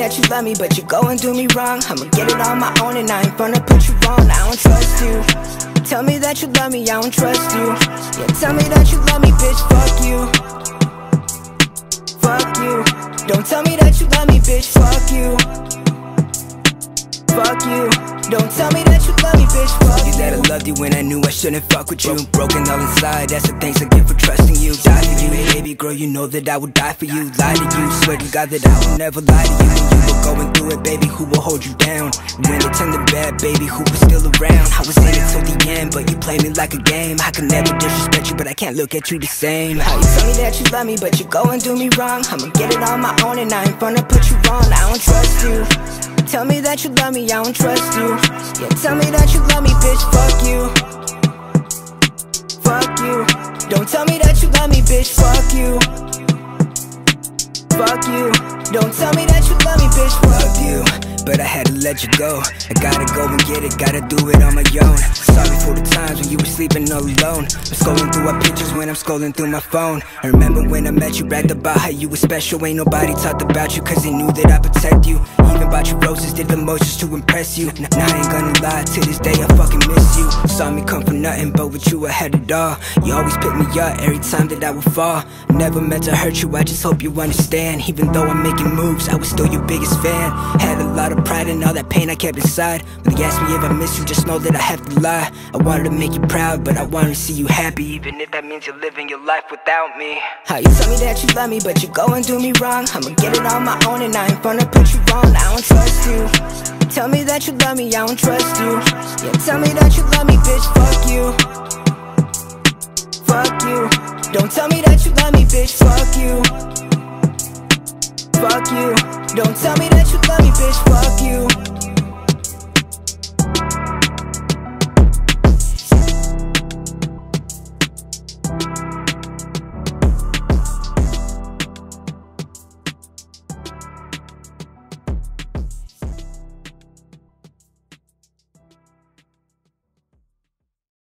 that you love me, but you go and do me wrong. I'ma get it on my own and I ain't gonna put you on. I don't trust you. Tell me that you love me, I don't trust you. Yeah, tell me that you love me, bitch, fuck you. Fuck you. Don't tell me that you love me, bitch, fuck you. Fuck you. Don't tell me that you love me, bitch, fuck you. That I loved you when I knew I shouldn't fuck with you. Broken all inside, that's the thanks I get for trusting you. Die for you, baby girl, you know that I would die for you. Lie to you, swear to God that I will never lie to you. When you were going through it, baby, who will hold you down? When it turned to bad, baby, who was still around? I was in it till the end, but you play me like a game. I can never disrespect you, but I can't look at you the same. How you tell me that you love me, but you go and do me wrong? I'ma get it on my own and I ain't gonna put you on. I don't trust you. Tell me that you love me, I don't trust you. Yeah, tell me that you love me, bitch, fuck you. Fuck you. Don't tell me that you love me, bitch, fuck you. Fuck you. Don't tell me that you love me, bitch, fuck you. But I had to let you go. I gotta go and get it, gotta do it on my own. Sorry for the times when you were sleeping all alone. I'm scrolling through our pictures when I'm scrolling through my phone. I remember when I met you, bragged about how you were special. Ain't nobody talked about you, cause they knew that I protect you. Even bought you roses, did the most just to impress you. Now I ain't gonna lie, to this day I fucking miss you. Saw me come from nothing, but with you I had it all. You always pick me up every time that I would fall. Never meant to hurt you, I just hope you understand. Even though I'm making moves, I was still your biggest fan. Had a lot of pride and all that pain I kept inside. When they asked me if I miss you, just know that I have to lie. I wanted to make you proud, but I wanted to see you happy, even if that means you're living your life without me. How you tell me that you love me, but you go and do me wrong? I'ma get it on my own and I ain't gonna put you on. I don't trust you. Tell me that you love me, I don't trust you. Yeah, tell me that you love me, bitch, fuck you. Fuck you. Don't tell me that you love me, bitch, fuck you. Fuck you. Don't tell me that you love me.